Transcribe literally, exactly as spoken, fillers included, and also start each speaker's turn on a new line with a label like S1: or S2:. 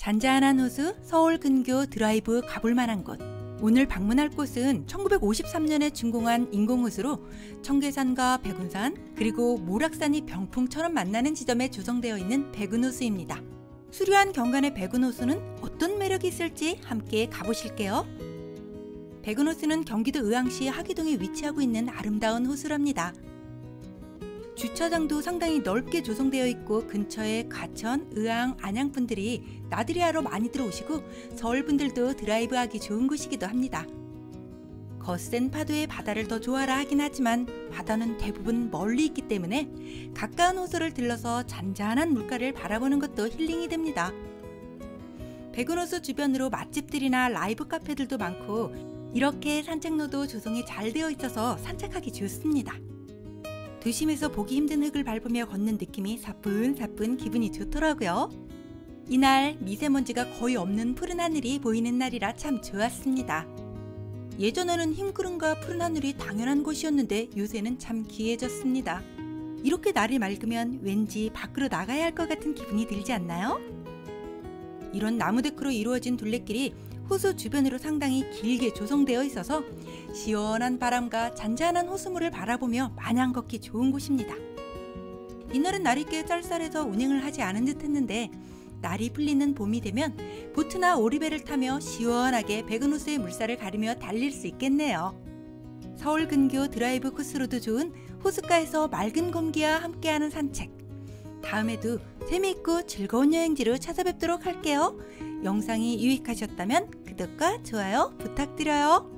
S1: 잔잔한 호수 서울 근교 드라이브 가볼 만한 곳. 오늘 방문할 곳은 천구백오십삼 년에 준공한 인공호수로 청계산과 백운산 그리고 모락산이 병풍처럼 만나는 지점에 조성되어 있는 백운호수입니다. 수려한 경관의 백운호수는 어떤 매력이 있을지 함께 가보실게요. 백운호수는 경기도 의왕시 하기동에 위치하고 있는 아름다운 호수랍니다. 주차장도 상당히 넓게 조성되어 있고 근처에 가천, 의왕, 안양 분들이 나들이 하러 많이 들어오시고 서울 분들도 드라이브하기 좋은 곳이기도 합니다. 거센 파도의 바다를 더 좋아라 하긴 하지만 바다는 대부분 멀리 있기 때문에 가까운 호수를 들러서 잔잔한 물가를 바라보는 것도 힐링이 됩니다. 백운호수 주변으로 맛집들이나 라이브 카페들도 많고 이렇게 산책로도 조성이 잘 되어 있어서 산책하기 좋습니다. 도심에서 보기 힘든 흙을 밟으며 걷는 느낌이 사뿐사뿐 기분이 좋더라고요. 이날 미세먼지가 거의 없는 푸른 하늘이 보이는 날이라 참 좋았습니다. 예전에는 흰구름과 푸른 하늘이 당연한 곳이었는데 요새는 참 기해졌습니다. 이렇게 날이 맑으면 왠지 밖으로 나가야 할 것 같은 기분이 들지 않나요? 이런 나무 데크로 이루어진 둘레길이 호수 주변으로 상당히 길게 조성되어 있어서 시원한 바람과 잔잔한 호수물을 바라보며 마냥 걷기 좋은 곳입니다. 이날은 날이 꽤 쌀쌀해서 운행을 하지 않은 듯 했는데 날이 풀리는 봄이 되면 보트나 오리배를 타며 시원하게 백운호수의 물살을 가르며 달릴 수 있겠네요. 서울 근교 드라이브 코스로도 좋은 호숫가에서 맑은 공기와 함께하는 산책. 다음에도 재미있고 즐거운 여행지로 찾아뵙도록 할게요. 영상이 유익하셨다면 구독과 좋아요 부탁드려요.